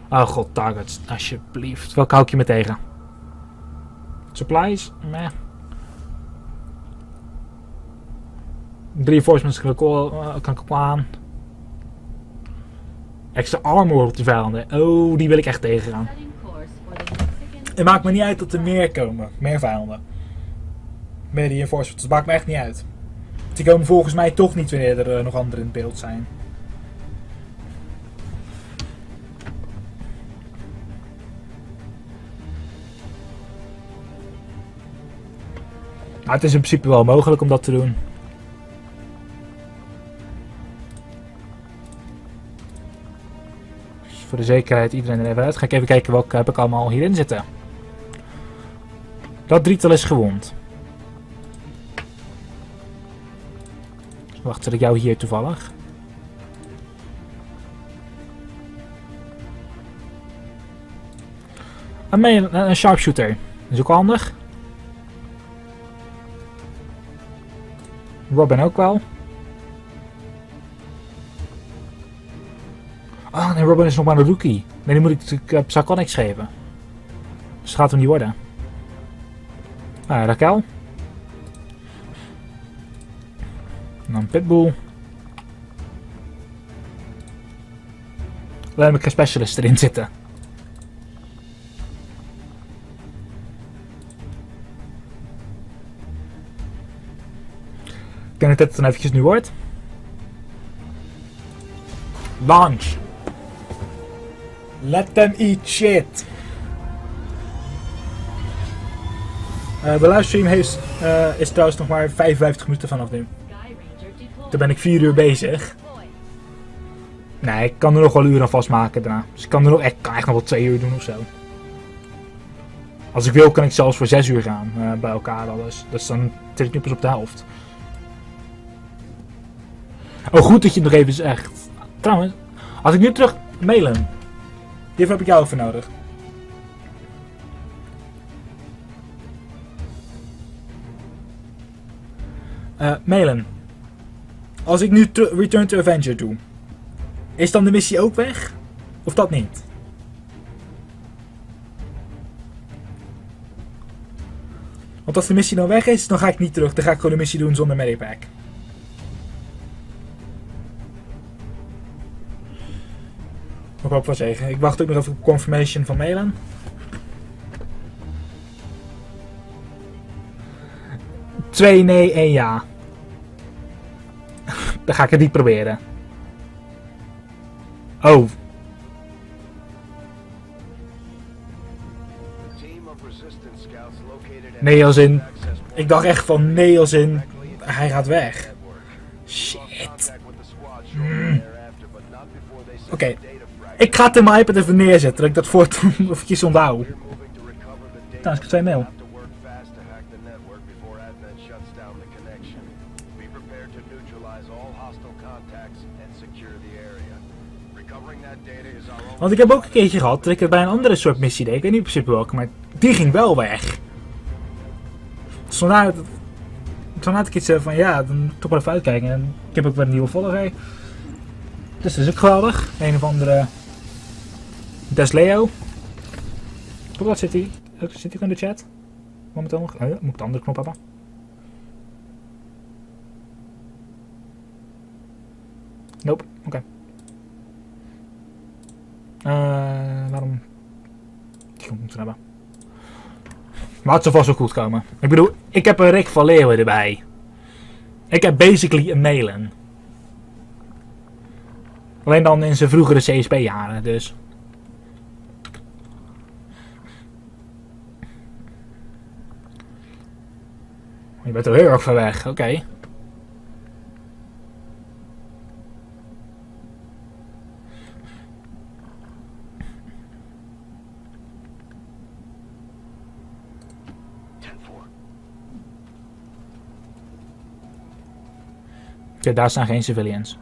Oh god, targets, alsjeblieft. Welke hou ik je me tegen? Supplies? Meh. Reinforcements kan ik ook aan. Extra armor op die vijanden. Oh, die wil ik echt tegengaan. Het maakt me niet uit dat er meer komen. Meer vijanden. Meer reinforcements. Dat maakt me echt niet uit. Die komen volgens mij toch niet wanneer er nog anderen in beeld zijn. Maar het is in principe wel mogelijk om dat te doen. Dus voor de zekerheid iedereen er even uit. Ga ik even kijken welke heb ik allemaal hierin zitten. Dat drietal is gewond. Wacht, zet ik jou hier toevallig? Een sharpshooter. Dat is ook handig. Robin ook wel. Ah, nee, Robin is nog maar een rookie. Nee, die moet ik natuurlijk Psychonics geven. Dus dat gaat hem niet worden. Raquel. En dan Pitbull. Dan heb ik een specialist erin zitten. Ik denk dat het dan eventjes nu wordt. Launch. Let them eat shit. De livestream is trouwens nog maar 55 minuten vanaf nu. Toen ben ik 4 uur bezig. Nee, ik kan er nog wel uren aan vastmaken daarna. Dus ik kan er nog echt nog wel 2 uur doen of zo. Als ik wil kan ik zelfs voor 6 uur gaan bij elkaar alles. Dus dan zit ik nu pas op de helft. Oh, goed dat je het nog even zegt. Trouwens, als ik nu terug mailen. Hiervoor heb ik jou even nodig. Mailen. Als ik nu Return to Avenger doe. Is dan de missie ook weg? Of dat niet? Want als de missie nou weg is, dan ga ik niet terug. Dan ga ik gewoon de missie doen zonder medipack. Ik hoop wel zeggen. Ik wacht ook nog even op confirmation van mailen. Twee nee, 1 ja. Dan ga ik het niet proberen. Oh. Nee als in... Ik dacht echt van nee als in... Hij gaat weg. Shit. Oké. Ik ga het in mijn iPad even neerzetten. Dat ik dat voortaan eventjes onthoud. Trouwens, ik heb 2 mail. Want ik heb ook een keertje gehad dat ik het bij een andere soort missie deed. Ik weet niet in principe welke, maar die ging wel weg. Dus vandaar had ik iets van ja, dan toch wel even uitkijken. En ik heb ook weer een nieuwe volger. Dus dat is ook geweldig. Een of andere Desleo. Op wat zit hij? Zit hij in de chat? Momenteel nog? Moet ik de andere knop hebben? Nope, oké. Waarom? Die knop moeten hebben. Maar het zal vast wel goed komen. Ik bedoel, ik heb een Rick van Leeuwen erbij. Ik heb basically een Mailen. Alleen dan in zijn vroegere CSP-jaren, dus. Je bent er heel erg ver weg, oké. Ja, daar staan geen civilians.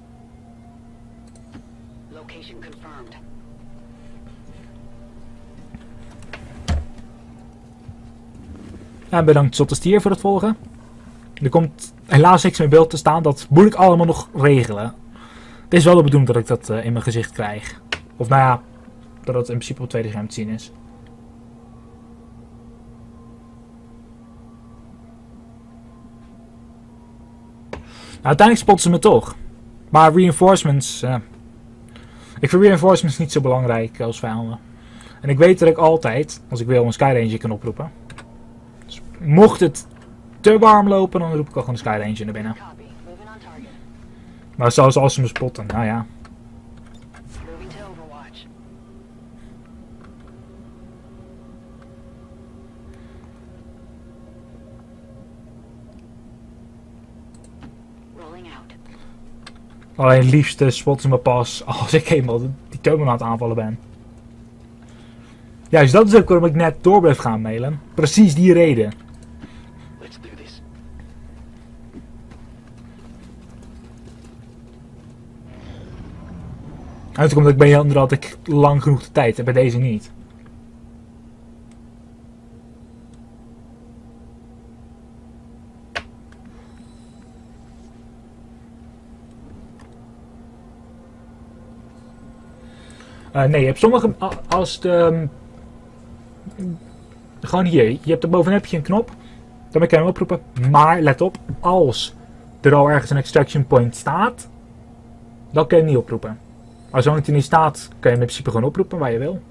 Ja, bedankt Zotte Stier voor het volgen. Er komt helaas niks meer in beeld te staan. Dat moet ik allemaal nog regelen. Het is wel de bedoeling dat ik dat in mijn gezicht krijg. Of nou ja, Doordat het in principe op het tweede scherm te zien is. Nou, uiteindelijk spotten ze me toch. Maar reinforcements... ik vind reinforcements niet zo belangrijk als vijanden. En ik weet dat ik altijd, als ik wil, een Skyranger kan oproepen. Dus mocht het te warm lopen, dan roep ik al gewoon een Skyranger naar binnen. Maar zoals als ze me spotten, nou ja. Alleen het liefste spotten ze me pas als ik eenmaal die terminal aan het aanvallen ben. Juist, dat is ook waarom ik net door bleef gaan mailen. Precies die reden. En toen komt dat ik bij anderen had ik lang genoeg de tijd en bij deze niet. Nee, je hebt sommige... Als de... gewoon hier. Je hebt er bovenop een knop. Dan kan je hem oproepen. Maar let op. Als er al ergens een extraction point staat. Dan kun je hem niet oproepen. Als zolang hij niet staat. Kan je hem in principe gewoon oproepen waar je wil.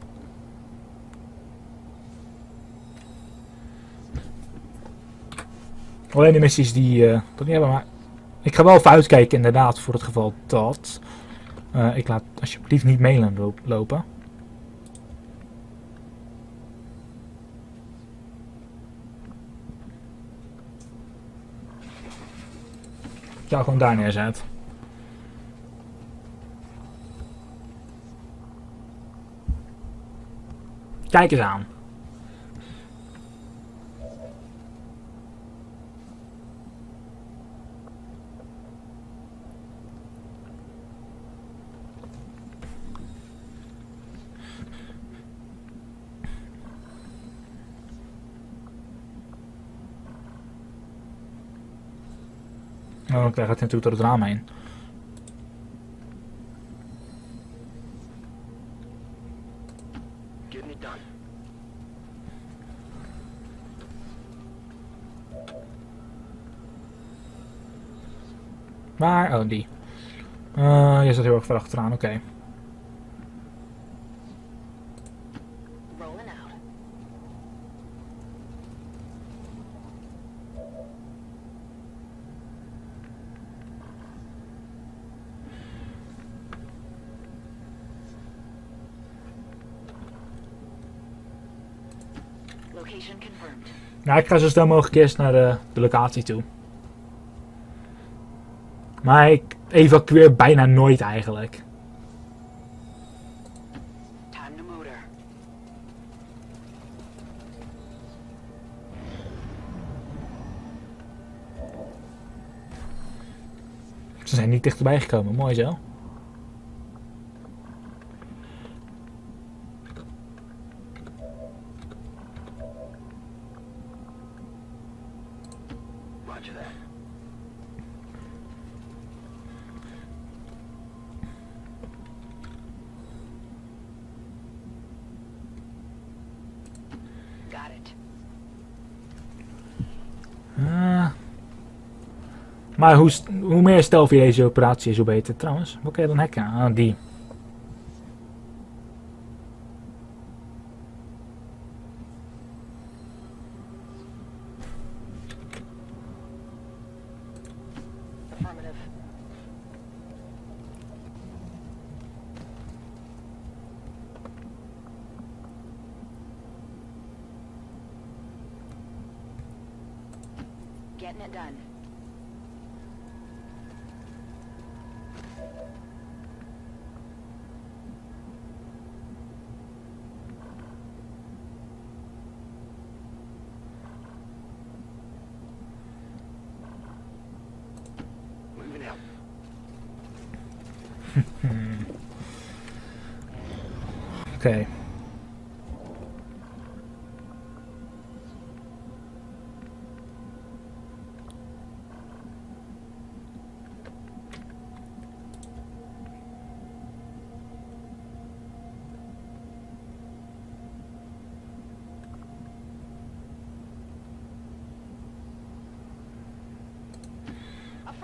Alleen de missies die dat niet hebben. Maar ik ga wel even uitkijken inderdaad. Voor het geval dat... ik laat alsjeblieft niet mailen lopen. Ja, gewoon daar neerzet. Kijk eens aan. Oh, dan krijg je het natuurlijk door het raam heen. Waar? Oh, die. Je zit heel erg ver achteraan, oké. Nou, ik ga zo snel mogelijk eerst naar de locatie toe. Maar ik evacueer bijna nooit eigenlijk. Ze zijn niet dichterbij gekomen, mooi zo. Maar hoe meer stealthy deze operatie is, hoe beter. Trouwens, wat kan je dan hacken? Ah, die. Getting it done. Moving out. Oké.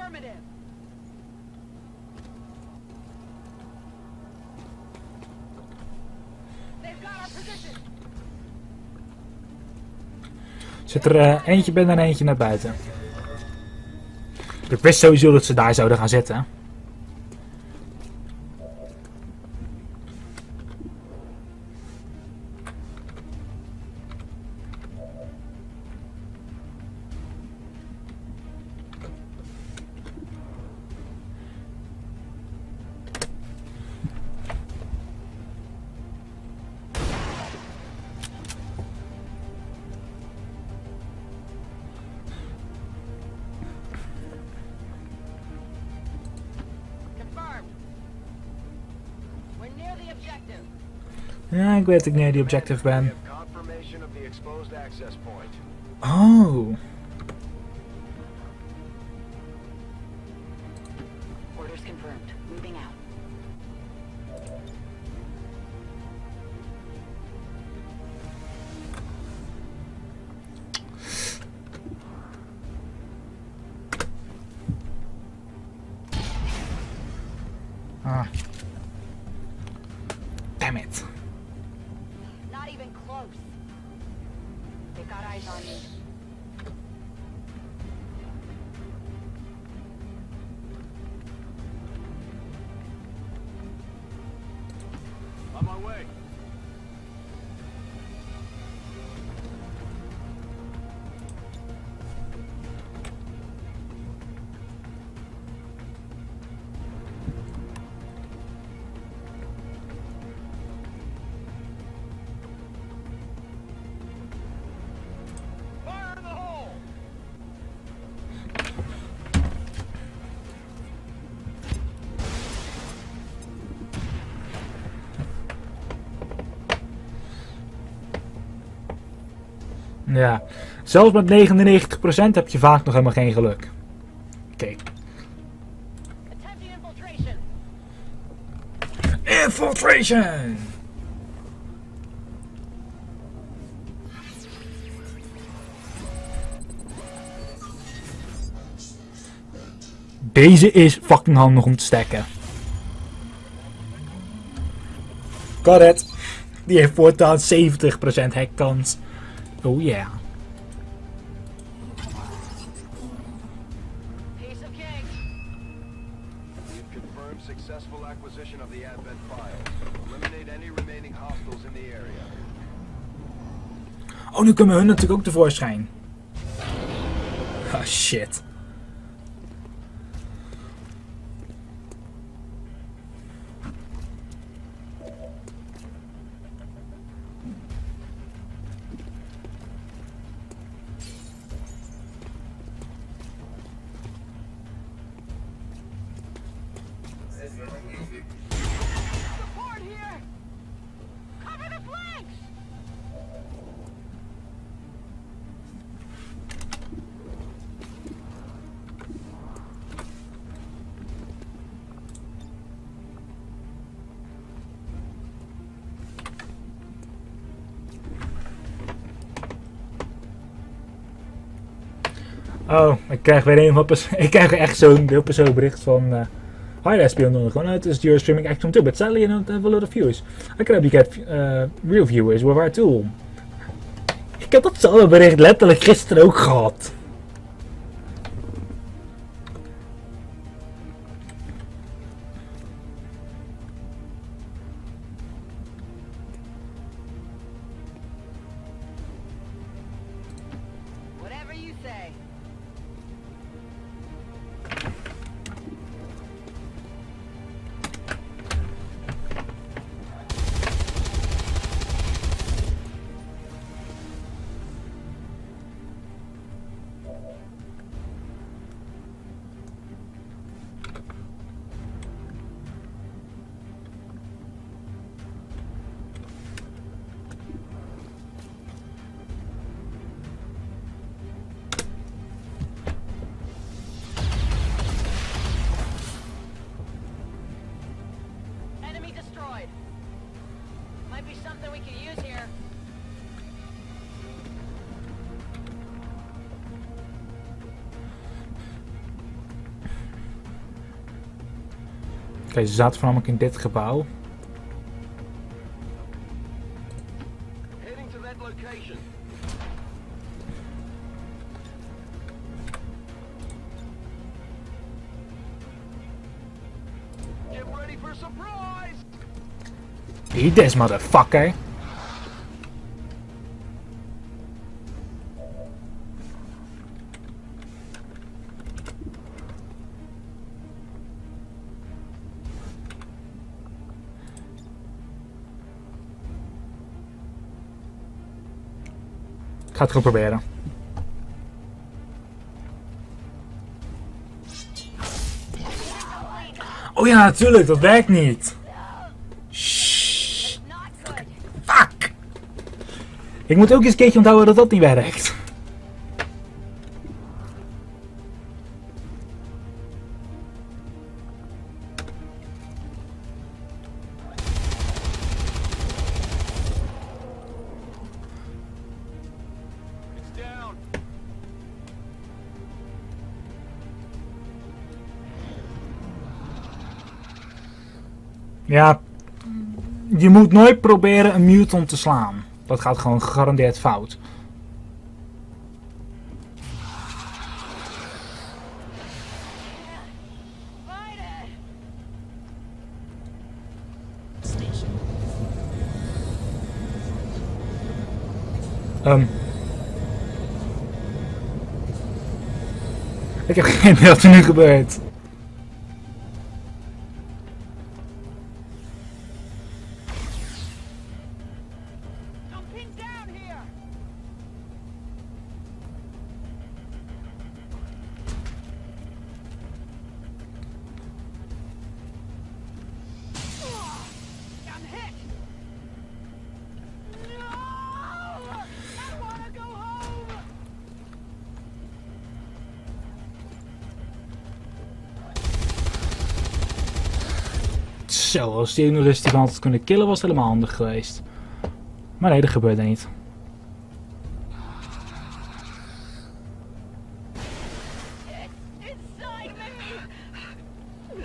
Affirmative. They've got our position. Zit er eentje binnen en eentje naar buiten. Ik wist sowieso dat ze daar zouden gaan zitten. Ja, ik weet dat ik neer die objective ben. Oh. Orders confirmed. Moving out. Ah. Damn it. Not even close. They got eyes on me. On my way. Fire in the hole! Ja. Zelfs met 99% heb je vaak nog helemaal geen geluk. Oké. Attempting infiltration. Infiltration! Deze is fucking handig om te stacken. Got it. Die heeft voortaan 70% hackkans. Oh yeah. Piece of cake. We've confirmed successful acquisition of the Advent files. Eliminate any remaining hostiles in the area. Oh, nu komen hun natuurlijk ook tevoorschijn. Ah, shit. Support here. Cover the flanks. Oh, ik krijg weer ik krijg echt zo'n deelpersoon bericht van Hi there, Spion. Gewoon uit is your streaming action too, but sadly you don't have a lot of views. I can help you get real viewers with our tool. Ik heb datzelfde bericht letterlijk gisteren ook gehad. Whatever you say. Enemy destroyed. Might be something we could use here. Oké, ze zaten voornamelijk in dit gebouw. Heading to that location. Get ready for a surprise! Eat this, motherfucker. Ik ga het gewoon proberen. Oh ja, natuurlijk, dat werkt niet. Shh. Not good. Fuck! Ik moet ook eens een keertje onthouden dat dat niet werkt. It's down. Ja, je moet nooit proberen een mutant te slaan. Dat gaat gewoon gegarandeerd fout. Fight it. Ik heb geen idee wat er nu gebeurt. I'm pinned down here. I'm hit. No! I wanna go home. Zo, als die nog eens die had kunnen killen was het helemaal handig geweest. Maar nee, dat gebeurde niet. It's inside me.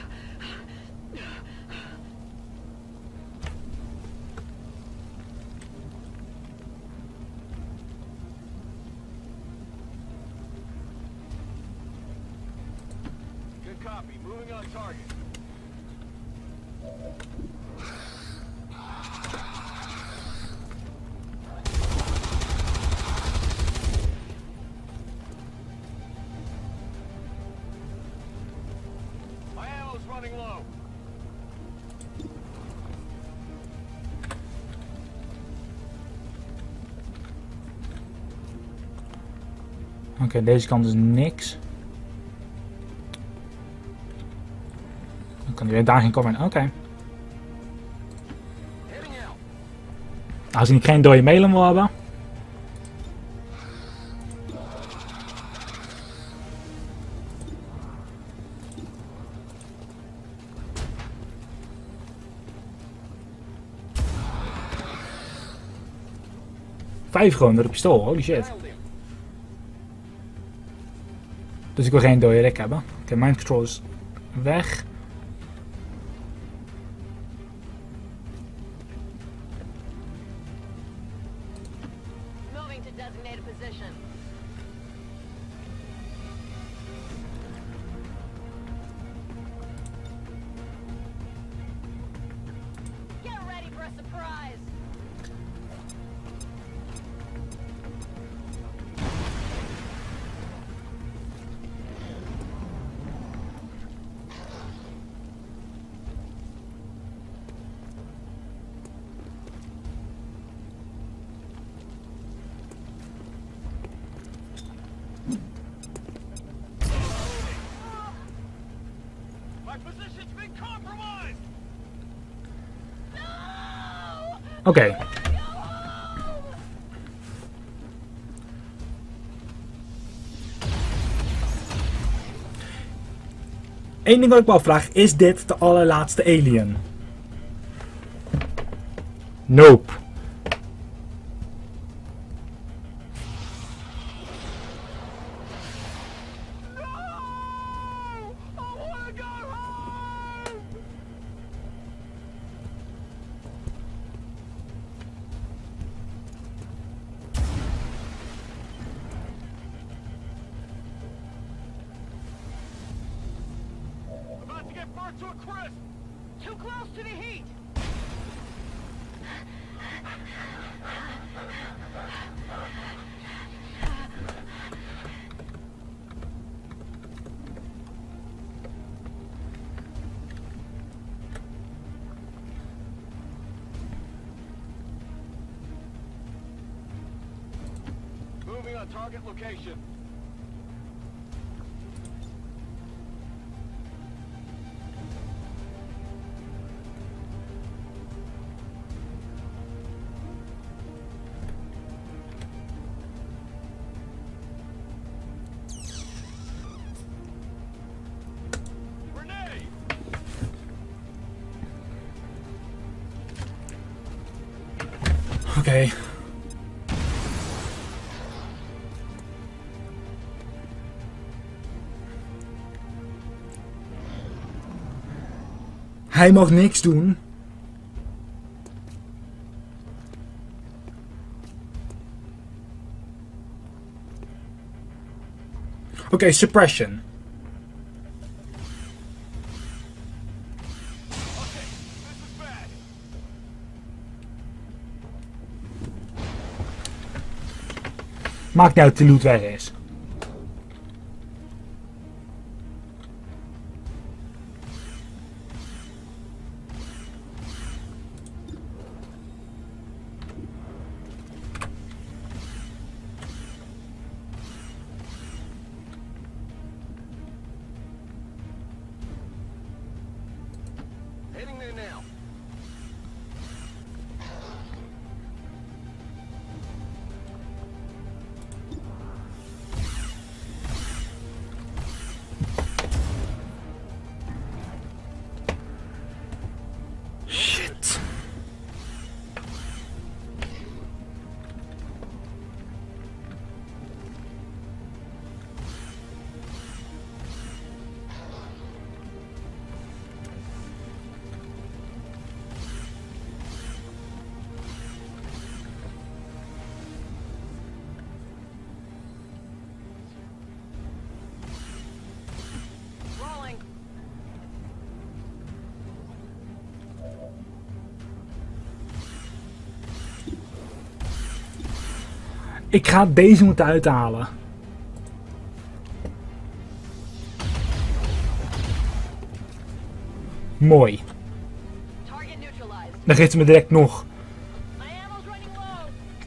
Good copy. Moving on target. My ammo's running low. Oké, deze kant is niks. Dan kan hij weer daarheen komen. Oké. Heading out. Als hij geen dode mailen wil hebben. Vijf gewoon door de pistool, holy shit. Nailed him. Dus ik wil geen dode rek hebben. Oké, mind control is weg. Moving to designated position. Get ready for a surprise. My position's been compromised. No! Oké. Go home! Eén ding wat ik me afvraag, is dit de allerlaatste alien? Nope. No! I wanna go home. burnt to a crisp! Too close to the heat. Moving on target location. Grenade! Oké. Hij mag niks doen. Oké, suppression. Okay, this is bad. Maakt niet uit, de loot weg is. Heading there now. Shit. Rolling. Ik ga deze moeten uithalen. Mooi. Target neutralized. Dan geeft ze me direct nog. My ammo's running low.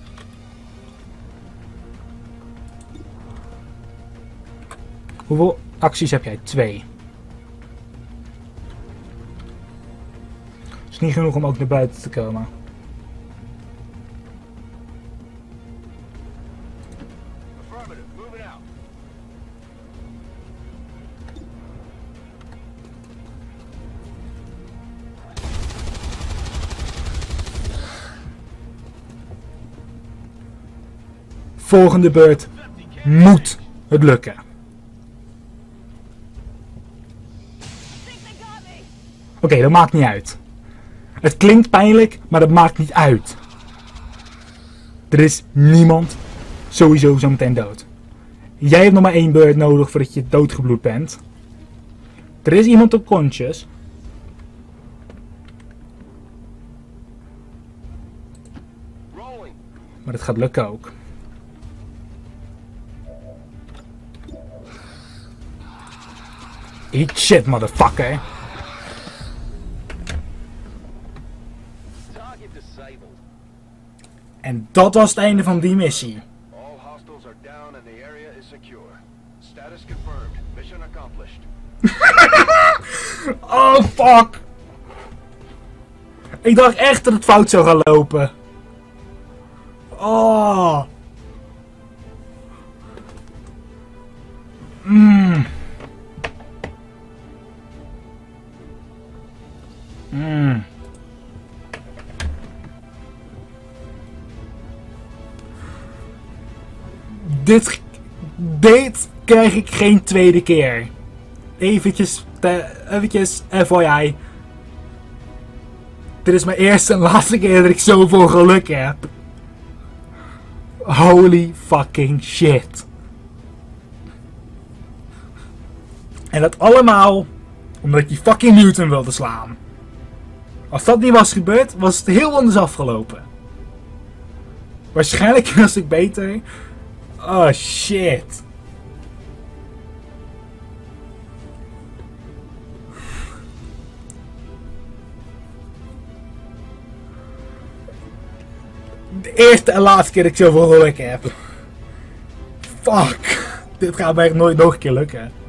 Hoeveel acties heb jij? 2. Is niet genoeg om ook naar buiten te komen. Affirmative. Moving out. Volgende beurt moet het lukken. Think they got me. Oké, dat maakt niet uit. Het klinkt pijnlijk, maar dat maakt niet uit. Er is niemand sowieso zo meteen dood. Jij hebt nog maar 1 beurt nodig voordat je doodgebloed bent. Er is iemand op conscious. Rolling. Maar het gaat lukken ook. Eat shit, motherfucker. Target disabled. En dat was het einde van die missie. All hostiles are down and the area is secure. Status confirmed. Mission accomplished. Oh, fuck. Ik dacht echt dat het fout zou gaan lopen. Oh. Mm. Mm. Dit krijg ik geen tweede keer. Eventjes FYI. Dit is mijn eerste en laatste keer dat ik zoveel geluk heb. Holy fucking shit. En dat allemaal Omdat ik die fucking Newton wilde slaan. Als dat niet was gebeurd, was het heel anders afgelopen. Waarschijnlijk was ik beter. Oh shit. De eerste en laatste keer dat ik zoveel geluk heb. Fuck. Dit gaat mij echt nooit nog een keer lukken.